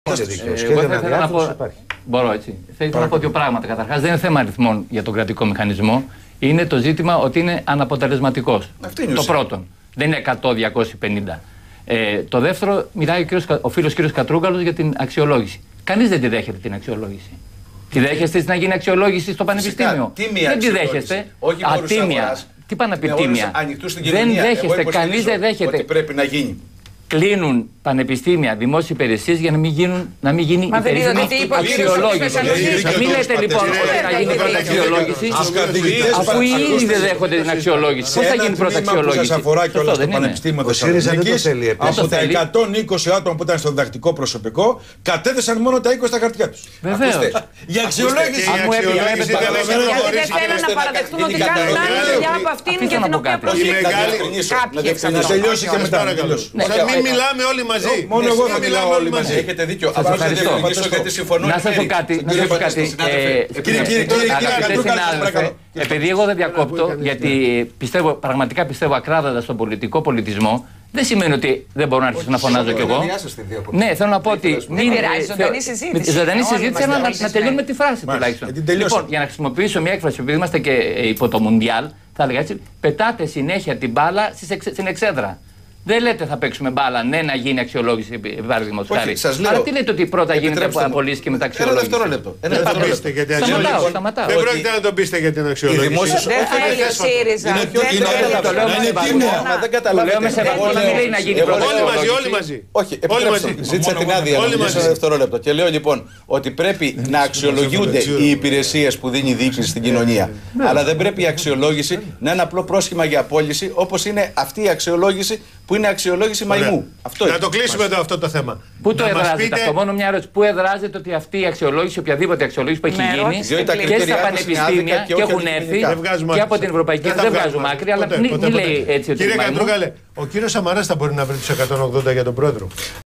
Εγώ θα ήθελα να πω. Μπορώ έτσι. Θα ήθελα να πω δύο πράγματα. Καταρχάς, δεν είναι θέμα αριθμών για τον κρατικό μηχανισμό. Είναι το ζήτημα ότι είναι αναποτελεσματικός. Το πρώτο. Δεν είναι 100-250. Το δεύτερο, μιλάει ο φίλος κ. Κατρούγκαλος για την αξιολόγηση. Κανείς δεν τη δέχεται την αξιολόγηση. Τη δέχεστε να γίνει αξιολόγηση στο πανεπιστήμιο? Δεν τη δέχεστε. Ατίμια. Τι πάνε να πει τίμια? Δεν δέχεστε. Κανείς δεν δέχεται. Ότι πρέπει να γίνει. Κλείνουν πανεπιστήμια, δημόσιες υπηρεσίες για να μην γίνει η περίφημη αξιολόγηση. Μην λέτε λοιπόν ότι θα γίνει πρώτη αξιολόγηση, αφού ήδη δεν δέχονται την αξιολόγηση. Πώς θα γίνει πρώτη αξιολόγηση? Σας αφορά και όλα στο Πανεπιστήμιο Θεσσαλονίκης. Από τα 120 άτομα που ήταν στο διδακτικό προσωπικό, κατέθεσαν μόνο τα 20 στα χαρτιά τους. Βεβαίως. Για αξιολόγηση. Γιατί δεν θέλουν να παραδεχτούν ότι κάνουν άλλη δουλειά από αυτήν για την οποία προσήλθαν. Να τελειώσει και μετά. Μην μιλάμε όλοι μαζί. Μόνο εγώ θα μιλάω όλοι μαζί. Έχετε δίκιο. Να σας πω κάτι. Επειδή εγώ δεν διακόπτω, γιατί πραγματικά πιστεύω ακράδαντα στον πολιτικό πολιτισμό, δεν σημαίνει ότι δεν μπορώ να αρχίσω να φωνάζω κι εγώ. Ναι, θέλω να πω ότι. Ζωντανή συζήτηση, να τελειώνουμε τη φράση τουλάχιστον. Λοιπόν, για να χρησιμοποιήσω μια έκφραση, επειδή είμαστε και υπό το Μουντιάλ, θα έλεγα έτσι, πετάτε συνέχεια την μπάλα στην εξέδρα. Δεν λέτε θα παίξουμε μπάλα, ναι, να γίνει αξιολόγηση, παραδείγματος χάρη. Αλλά τι λέτε ότι πρώτα γίνεται απολύση και μετά αξιολόγηση? Ένα δευτερόλεπτο. Σταματάω. Δεν πρόκειται να τον πείσετε για την αξιολόγηση. Δεν θέλει ο ΣΥΡΙΖΑ. Δεν καταλαβαίνω. Να γίνει πρώτα. Όλοι μαζί. Όχι, επιτρέψτε. Ζήτησα την άδεια να μιλήσω ένα δευτερόλεπτο. Και λέω λοιπόν ότι πρέπει να αξιολογούνται οι υπηρεσίες που δίνει η διοίκηση στην κοινωνία. Αλλά δεν πρέπει η αξιολόγηση να είναι απλό πρόσχημα για απόλυση, όπως είναι αυτή η αξιολόγηση που είναι αξιολόγηση μαϊμού. Να το κλείσουμε εδώ αυτό το θέμα. Πού το εδράζεται αυτό? Μόνο μια ερώτηση. Πού εδράζεται ότι αυτή η αξιολόγηση, οποιαδήποτε αξιολόγηση που έχει γίνει και στα πανεπιστήμια και έχουν έρθει και από την Ευρωπαϊκή Ένωση, δεν βγάζουμε άκρη, αλλά μην λέει έτσι ότι. Κύριε Κατρούγκαλε, ο κύριος Σαμαράς θα μπορεί να βρει τους 180 για τον πρόεδρο?